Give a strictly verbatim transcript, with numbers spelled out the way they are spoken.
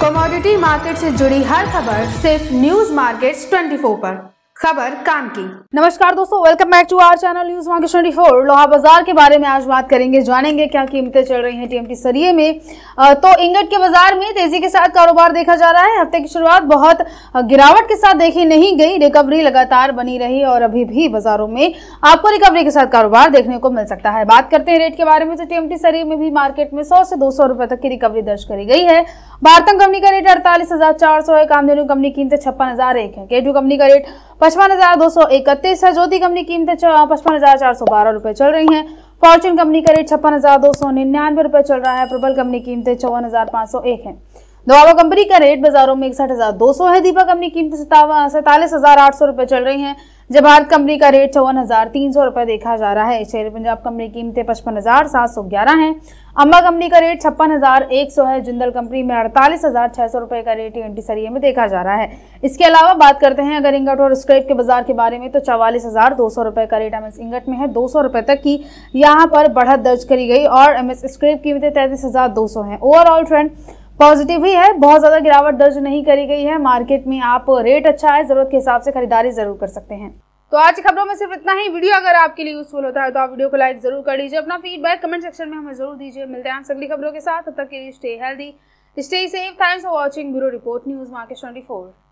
Commodity market से जुड़ी हर खबर सिर्फ न्यूज मार्केट्स चौबीस पर। खबर काम की। नमस्कार दोस्तों, welcome back to our channel news market चौबीस। लोहा बाजार के बारे में आज बात करेंगे, जानेंगे क्या कीमतें चल रही हैं टीएमटी सरिये में। तो इंगट के बाजार में तेजी के साथ कारोबार देखा जा रहा है। हफ्ते की शुरुआत बहुत गिरावट के साथ देखी नहीं गई, रिकवरी लगातार बनी रही और अभी भी बाजारों में आपको रिकवरी के साथ कारोबार देखने को मिल सकता है। बात करते हैं रेट के बारे में, तो टीएमटी सरिये में भी मार्केट में सौ से दो सौ रुपए तक की रिकवरी दर्ज करी गई है। भारतंग कंपनी का रेट अड़तालीस हजार चार सौ है, कामधेनु कंपनी कीमतें छप्पन हजार एक है, केटू कंपनी का रेट पचपन हजार दो सौ इकतीस है, ज्योति कंपनी कीमतें पचपन हजार चार सौ बारह रुपए चल रही हैं। फॉर्चून कंपनी का रेट छप्पन हजार दो सौ निन्यानवे रुपए चल रहा है। प्रबल कंपनी कीमतें चौवन हजार पाँच सौ एक है। दोआबा कंपनी का रेट बाजारों में इकसठ हजार दो सौ है। दीपक कंपनी कीमतें सैतालीस हजार आठ सौ रुपए चल रही हैं। जब भारत कंपनी का रेट चौवन हजार तीन सौ रुपए देखा जा रहा है। शेर पंजाब कंपनी कीमतें पचपन हजार सात सौ ग्यारह है। अम्बा कंपनी का रेट छप्पन हजार एक सौ है। जिंदल कंपनी में अड़तालीस हजार छह सौ रुपए का रेट टीएमटी सरिये में देखा जा रहा है। इसके अलावा बात करते हैं अगर इंगट और स्क्रैप के बाजार के बारे में, तो चवालीस हजार दो सौ रुपए का रेट एमएस इंगट में है। दो सौ रुपए तक की यहाँ पर बढ़त दर्ज करी गई और एमएस स्क्रैप कीमतें तैंतीस हजार दो सौ है। ओवरऑल ट्रेंड पॉजिटिव ही है, बहुत ज्यादा गिरावट दर्ज नहीं करी गई है। मार्केट में आप रेट अच्छा है, जरूरत के हिसाब से खरीदारी जरूर कर सकते हैं। तो आज की खबरों में सिर्फ इतना ही। वीडियो अगर आपके लिए यूजफुल होता है तो आप वीडियो को लाइक जरूर कर लीजिए। अपना फीडबैक कमेंट सेक्शन में हमें जरूर दीजिए। मिलते हैं अगली खबरों के साथ, तब तक के लिए stay healthy, stay safe. Thanks for watching bureau report news market चौबीस।